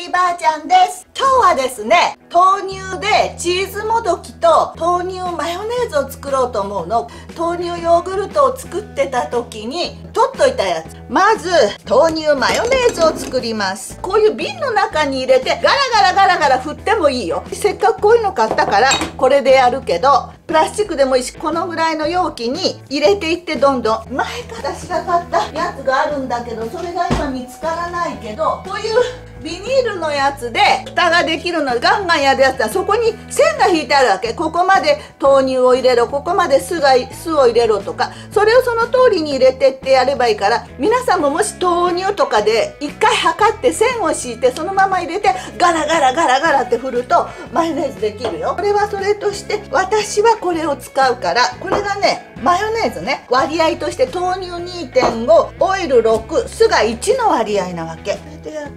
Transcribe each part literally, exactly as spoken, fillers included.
りばあちゃんです。今日はですね、豆乳でチーズもどきと豆乳マヨネーズを作ろうと思うの。豆乳ヨーグルトを作ってた時に取っといたやつ。まず豆乳マヨネーズを作ります。こういう瓶の中に入れてガラガラガラガラ振ってもいいよ。せっかくこういうの買ったからこれでやるけど、プラスチックでもいいし、このぐらいの容器に入れていって、どんどん前から私が買ったやつがあるんだけど、それが今見つからないけど、こういうビニールのやつで蓋ができるの、ガンガンやるやつはそこに線が引いてあるわけ。ここまで豆乳を入れろ、ここまで酢が酢を入れろとか、それをその通りに入れてってやればいいから、皆さんももし豆乳とかで一回測って線を敷いてそのまま入れてガラガラガラガラって振るとマヨネーズできるよ。これはそれとして、私はこれを使うから、これがねマヨネーズね、割合として豆乳 にてんご、オイルろく、酢がいちの割合なわけでやって、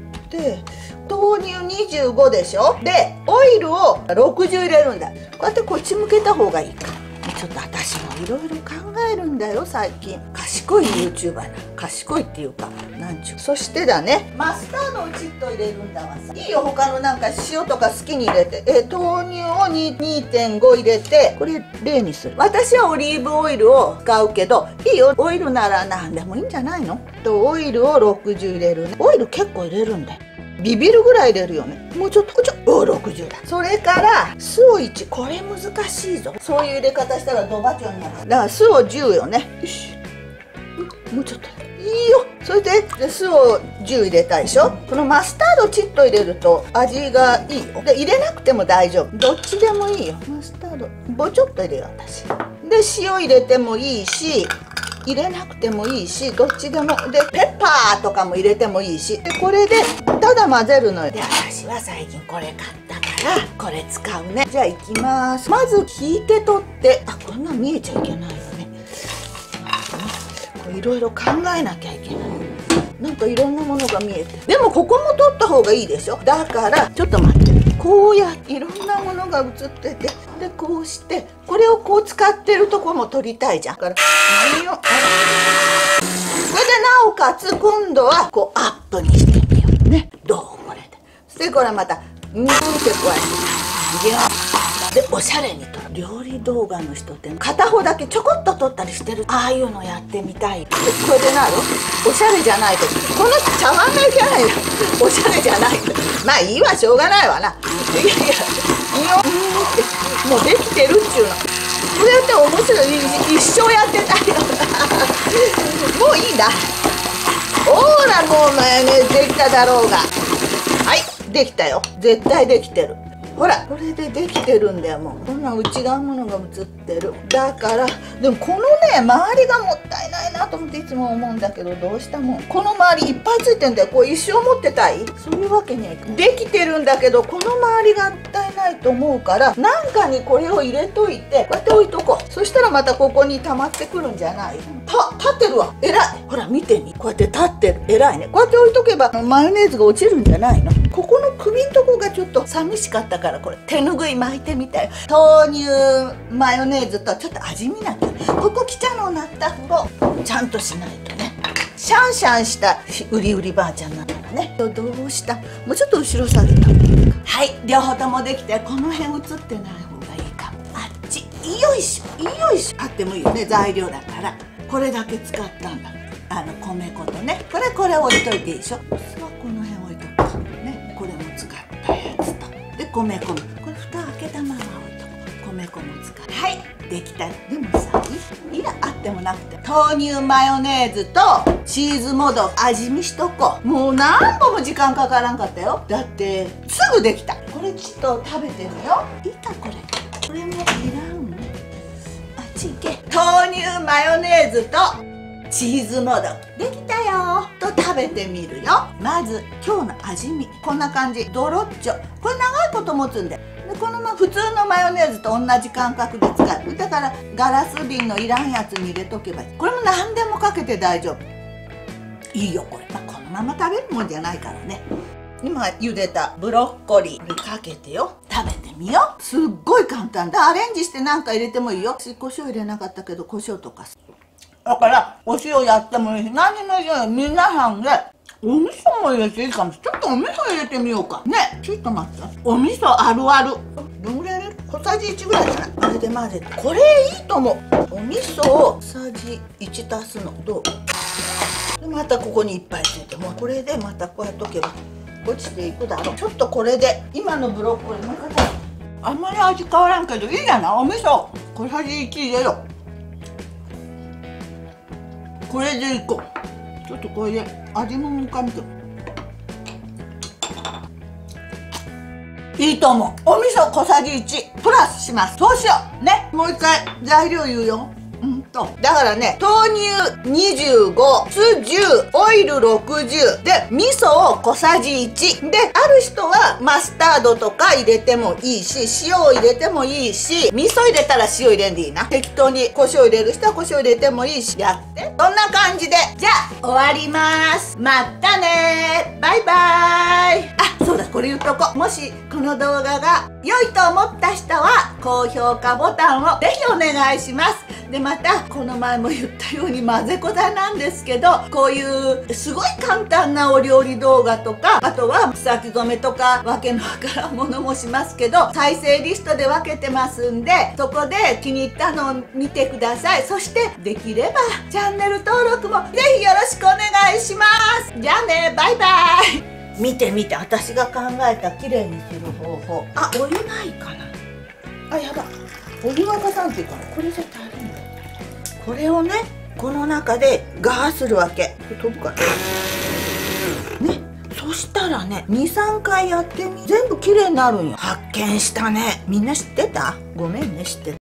豆乳にじゅうごでしょ。でオイルをろくじゅう入れるんだ。こうやってこっち向けた方がいいか。ちょっと私もいろいろ考えるんだよ最近。賢い ユーチューバー な。賢いっていうかなんちゅう。そしてだね、マスタードをちっと入れるんだわさ。いいよ、他のなんか塩とか好きに入れて。え豆乳を にてんご 入れて、これ例にする。私はオリーブオイルを使うけど、いいよ、オイルなら何でもいいんじゃないの。とオイルをろくじゅう入れるね。オイル結構入れるんだよ。ビビるぐらい入れるよね。もうちょっとこちょおろくじゅうだ。それから酢をいち。これ難しいぞ。そういう入れ方したらドバチョになる。だから酢をじゅうよね。よし、もうちょっといいよ。それでで酢をじゅう入れたでしょ。このマスタードちっと入れると味がいいよ。で入れなくても大丈夫。どっちでもいいよ。マスタードぼちょっと入れよう私。で塩入れてもいいし、入れなくてもいいし、どっちでも。でペッパーとかも入れてもいいし。でこれでただ混ぜるのよ。で私は最近これ買ったからこれ使うね。じゃあいきます。まず引いて取って、あ、こんなん見えちゃいけないよね。これいろいろ考えなきゃいけない。なんかいろんなものが見えて、でもここも取った方がいいでしょ。だからちょっと待って、こうやっていろんなものが映ってて、でこうしてこれをこう使ってるとこも撮りたいじゃん。だから何を、これでなおかつ今度はこうアップにしてみようね。どうこれで。そしてこれまたうんってこうやってギュッでおしゃれに撮る。料理動画の人って片方だけちょこっと撮ったりしてる。ああいうのやってみたい。これでなるおしゃれじゃないと、この茶碗がいけないよ。おしゃれじゃないと、まあいいわ、しょうがないわな。いやいやいいよ。うんってもうできてるっちゅうの。これやって面白い。一生やってたいよなもういいな。ほらもうマヨネーズできただろうが。はい、できたよ。絶対できてる。ほらこれでできてるんだよ。もうこんな内側ものが映ってる。だからでもこのね周りがもったいないなと思っていつも思うんだけど、どうしたもん。この周りいっぱいついてんだよ。こう一生持ってたい。そういうわけにはいかない。できてるんだけどこの周りがもったいないと思うから、なんかにこれを入れといてこうやって置いとこう。そしたらまたここに溜まってくるんじゃない。た立ってるわ。えらい。ほら見てみ、こうやって立ってる。えらいね。こうやって置いとけばマヨネーズが落ちるんじゃないの。ここの首んとこがちょっと寂しかったから、これ手ぬぐい巻いてみたよ。豆乳マヨネーズとちょっと味見なきゃ。ここ来たのなった風呂ちゃんとしないとね。シャンシャンしたうりうりばあちゃんなんだからね。どうした、もうちょっと後ろ下げた。はい、両方ともできて、この辺映ってない方がいいかも。あっちよいしょよいしょ。あってもいいよね、材料だから。これだけ使ったんだ。あの米粉とね、これこれ置いといていいでしょ。この辺置いとくね。これも使ったやつとで米粉も、これ蓋開けたまま置いとく。米粉も使う。はい、できた。でもさ、いいや、あってもなくて、豆乳マヨネーズとチーズもどき味見しとこう。もう何歩も時間かからんかったよ。だってすぐできた。これちょっと食べてみよう。いいかこれ。これもいらん。あっち行け。豆乳マヨネーズとチーズもどきできたよと食べてみるよ。まず今日の味見、こんな感じ。ドロッチョ、これ長いこと持つんで。でこのまま普通のマヨネーズと同じ感覚で使う。だからガラス瓶のいらんやつに入れとけばいい。これも何でもかけて大丈夫。いいよこれ、まあ、このまま食べるもんじゃないからね。今茹でたブロッコリーにかけてよ、食べてみよう。すっごい簡単だ。アレンジして何か入れてもいいよ。私胡椒入れなかったけど胡椒とかだからお塩やってもいいし、何にもいいよ。皆さんでお味噌も入れていいかも。ちょっとお味噌入れてみようかね。ちょっと待って、お味噌あるある。どんぐらい入れる？小さじいちぐらいかな。あれで混ぜて、これいいと思う。お味噌を小さじいち足すのどう？でまたここにいっぱいついて、もうこれでまたこうやっとけば落ちていくだろう。ちょっとこれで今のブロッコリーの方あんまり味変わらんけどいいじゃない。お味噌小さじいち入れよう。これでいこう。ちょっとこれで味も深みていいと思う。お味噌小さじいちプラスします。そうしようね。もう一回材料言うよ。うんとだからね、豆乳にじゅうご、酢じゅう、オイルろくじゅうで味噌を小さじいちで、ある人はマスタードとか入れてもいいし、塩を入れてもいいし、味噌入れたら塩入れんでいいな。適当に胡椒入れる人は胡椒入れてもいいし、やってそんな感じで、じゃあ終わります。またね、バイバーイ。あ、そうだ、これ言っとこう。もしこの動画が良いと思った人は高評価ボタンをぜひお願いします。でまたこの前も言ったように混ぜこざなんですけど、こういうすごい簡単なお料理動画とか、あとは草木染めとかわけのわからんものもしますけど、再生リストで分けてますんで、そこで気に入ったのを見てください。そしてできればチャンネル登録もぜひよろしくお願いします。じゃあね、バイバイ。見て見て、私が考えた綺麗にする方法。あ、お湯ないかな。あ、やば、お湯沸かんっていうからこれじゃ足りんだ。これをね、この中でガーするわけ。飛ぶかね。そしたらね、にさんかいやってみ、全部綺麗になるんよ。発見したね。みんな知ってた？ごめんね、知ってた。